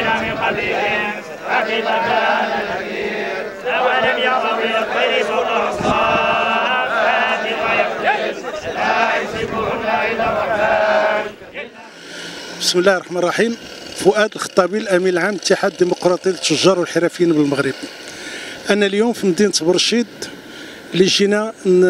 من قبلهم فكيف كان نكير أولم يروا إلى الطير فوقهم صافات ويقبضن لا يمسكهن إلا الرحمن. بسم الله الرحمن الرحيم. فؤاد الخطابي، الامين العام اتحاد الديمقراطي للتجار والحرفيين بالمغرب. انا اليوم في مدينه برشيد اللي جينا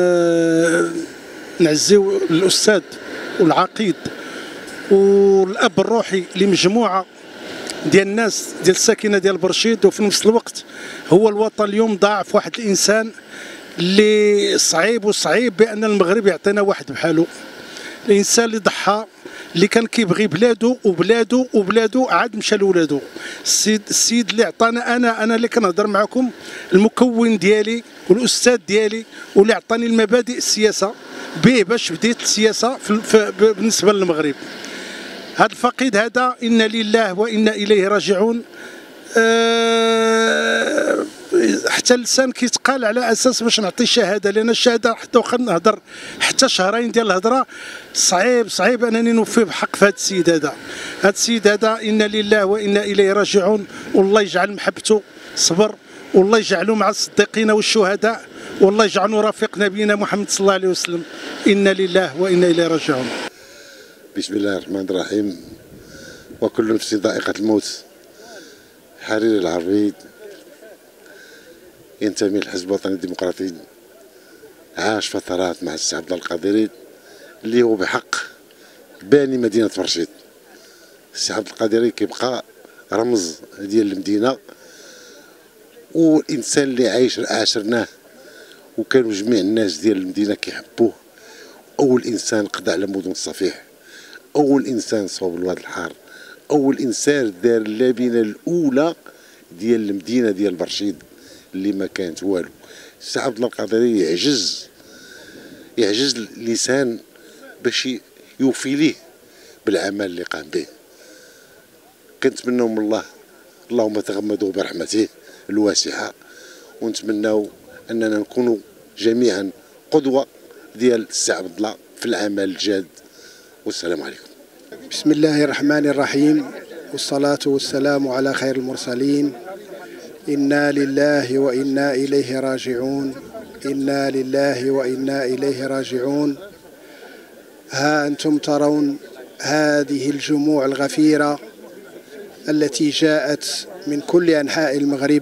نعزيو الاستاذ والعقيد والاب الروحي لمجموعه ديال الناس ديال الساكنه ديال برشيد، وفي نفس الوقت هو الوطن اليوم ضاعف واحد الانسان اللي صعيب بان المغرب يعطينا واحد بحاله. الانسان اللي ضحى، اللي كان كيبغي بلادو وبلادو عاد مشى لولادو. السيد اللي عطانا انا اللي كنهضر معكم، المكون ديالي والاستاذ ديالي، واللي عطاني المبادئ السياسه به باش بديت السياسه بالنسبه للمغرب. هذا الفقيد هذا انا لله وانا اليه راجعون. حتى اللسان كيتقال على اساس باش نعطي شهاده، لان الشهاده حتى واخا نهضر حتى شهرين ديال الهضره صعيب انني نوفي بحق في هذا السيد هذا. هذا السيد هذا انا لله وانا اليه راجعون، والله يجعل محبته صبر، والله يجعله مع الصديقين والشهداء، والله يجعله رفيق نبينا محمد صلى الله عليه وسلم. انا لله وانا اليه راجعون. بسم الله الرحمن الرحيم. وكل نفس ذائقة الموت. حرير العربيد ينتمي للحزب الوطني الديمقراطي، عاش فترات مع السي عبد الله القادري اللي هو بحق باني مدينة برشيد. السي عبد القادري كيبقى رمز ديال المدينة، والإنسان اللي عاشرناه وكانوا جميع الناس ديال المدينة كيحبوه. أول إنسان قضى على مدن الصفيح، أول إنسان صوب الواد الحار، أول إنسان دار اللبنة الأولى ديال المدينة ديال برشيد اللي ما كانت والو. السي عبد الله القادري يعجز اللسان باش يوفي ليه بالعمل اللي قام به. كنتمناو من الله اللهم تغمدوا برحمته الواسعة، ونتمناو أننا نكونوا جميعا قدوة ديال السي عبد الله في العمل الجاد. والسلام عليكم. بسم الله الرحمن الرحيم، والصلاة والسلام على خير المرسلين. إنا لله وإنا إليه راجعون، إنا لله وإنا إليه راجعون. ها أنتم ترون هذه الجموع الغفيرة التي جاءت من كل أنحاء المغرب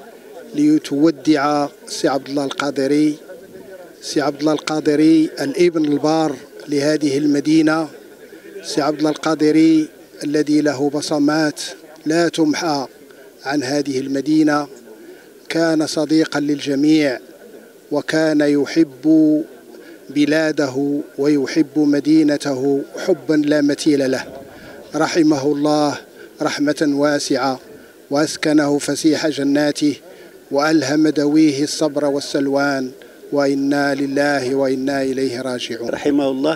لتودع سي عبد الله القادري. سي عبد الله القادري الابن البار لهذه المدينة، سي عبد الله القادري الذي له بصمات لا تمحى عن هذه المدينة. كان صديقا للجميع، وكان يحب بلاده ويحب مدينته حبا لا مثيل له. رحمه الله رحمة واسعة، وأسكنه فسيح جناته، وألهم دويه الصبر والسلوان. وإنا لله وإنا إليه راجعون. رحمه الله،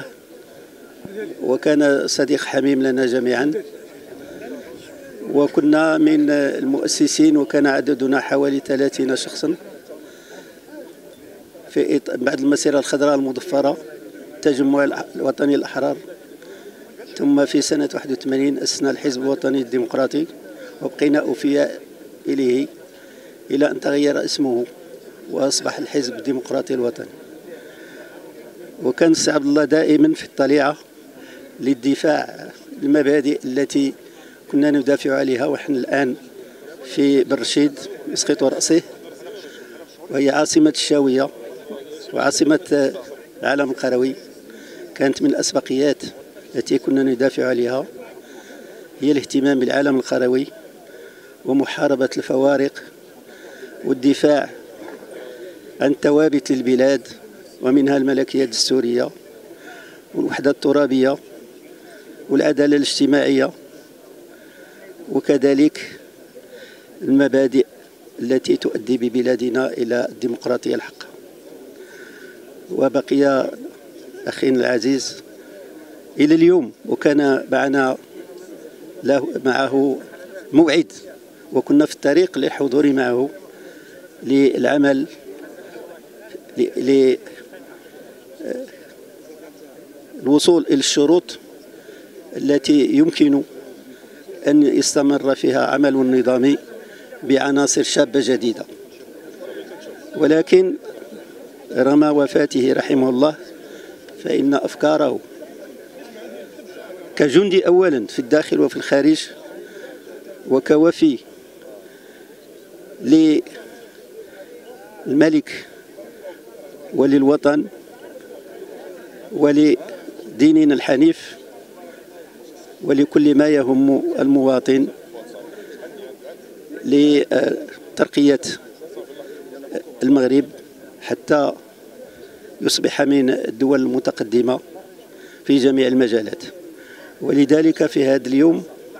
وكان صديق حميم لنا جميعا، وكنا من المؤسسين، وكان عددنا حوالي 30 شخصا في بعد المسيرة الخضراء المضفرة التجمع الوطني الأحرار. ثم في سنة 81 أسسنا الحزب الوطني الديمقراطي، وبقينا أوفياء إليه إلى أن تغير اسمه وأصبح الحزب الديمقراطي الوطني. وكان السي عبد الله دائما في الطليعة للدفاع المبادئ التي كنا ندافع عليها. ونحن الآن في برشيد يسقط رأسه، وهي عاصمة الشاوية وعاصمة العالم القروي. كانت من الأسبقيات التي كنا ندافع عليها هي الاهتمام بالعالم القروي ومحاربة الفوارق والدفاع عن ثوابت البلاد، ومنها الملكية الدستورية والوحدة الترابية والعدالة الاجتماعية، وكذلك المبادئ التي تؤدي ببلادنا إلى الديمقراطية الحقة. وبقي أخينا العزيز إلى اليوم، وكان معه موعد، وكنا في الطريق للحضور معه للعمل للوصول إلى الشروط التي يمكن أن يستمر فيها عمل نظامي بعناصر شابة جديدة. ولكن رغم وفاته رحمه الله فإن أفكاره كجندي أولا في الداخل وفي الخارج وكوفي للملك وللوطن ولديننا الحنيف ولكل ما يهم المواطن لترقية المغرب حتى يصبح من الدول المتقدمة في جميع المجالات. ولذلك في هذا اليوم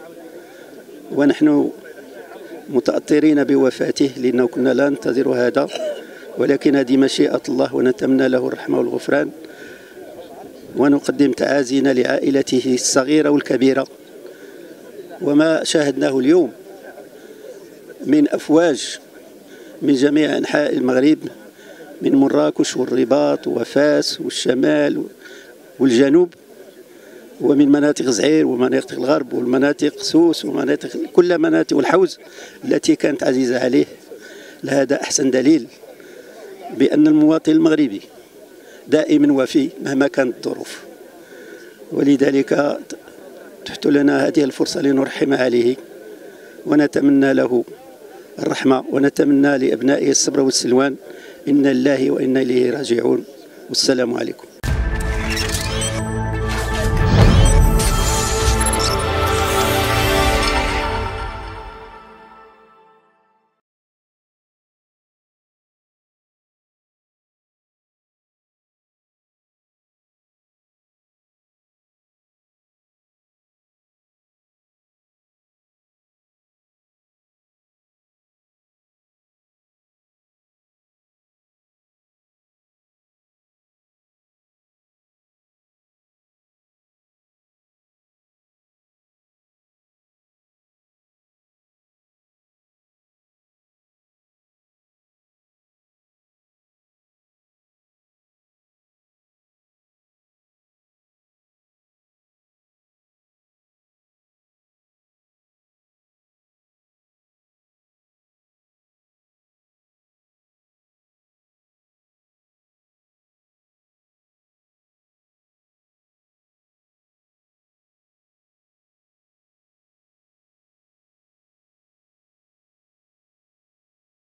ونحن متأثرين بوفاته لأنه كنا لا ننتظر هذا، ولكن هذه مشيئة الله ونتمنى له الرحمة والغفران، ونقدم تعازينا لعائلته الصغيرة والكبيرة. وما شاهدناه اليوم من أفواج من جميع أنحاء المغرب، من مراكش والرباط وفاس والشمال والجنوب، ومن مناطق زعير ومناطق الغرب والمناطق سوس ومناطق كل مناطق الحوز التي كانت عزيزة عليه. لهذا أحسن دليل بأن المواطن المغربي دائما وفي مهما كانت الظروف. ولذلك تحت لنا هذه الفرصة لنرحم عليه ونتمنى له الرحمة، ونتمنى لأبنائه الصبر والسلوان. إنا لله وإنا إليه راجعون، والسلام عليكم.